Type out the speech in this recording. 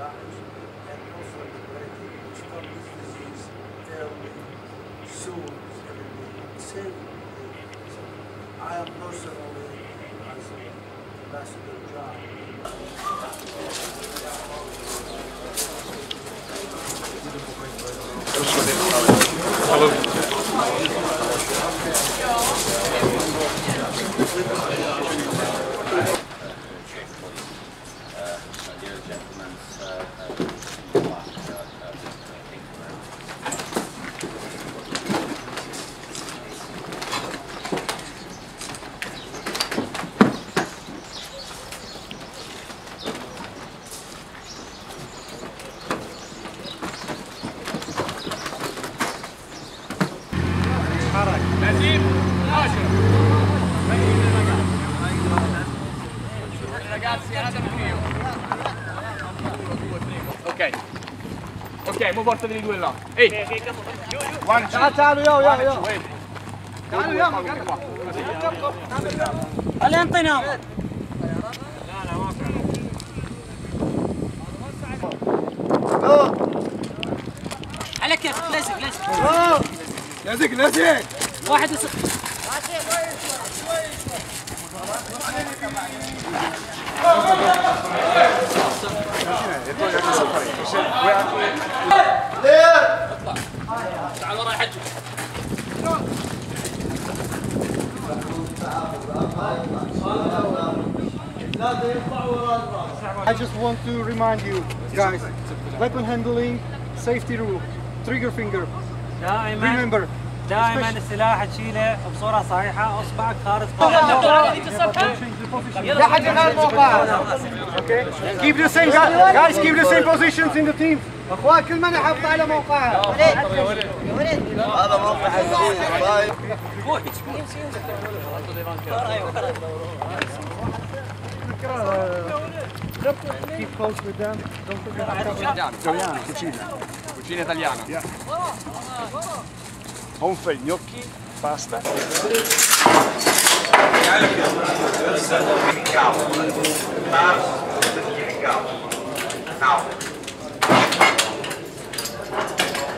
lives and also liberating to stop this disease early, soon, and save them. So I am personally, as Ambassador John, Ok, mo portateli due là. Ehi! تعالوا يا تعالوا يا خلي انطينا عليك يا اخي لازق واحد تعال ورا يا حجي. I just want to remind you guys, weapon handling, safety rule, trigger finger. Remember. دائما السلاح تشيله بصوره صحيحه، اصبعك خارج لا حد يغير الموقع. Okay. Keep the same guys, keep the same positions in the team. اخوان كل من يحافظ على موقعه. هذا موقع Keep close with them. Don't forget Italiano, cucina italiana. Gonfia gli occhi, basta. in capo,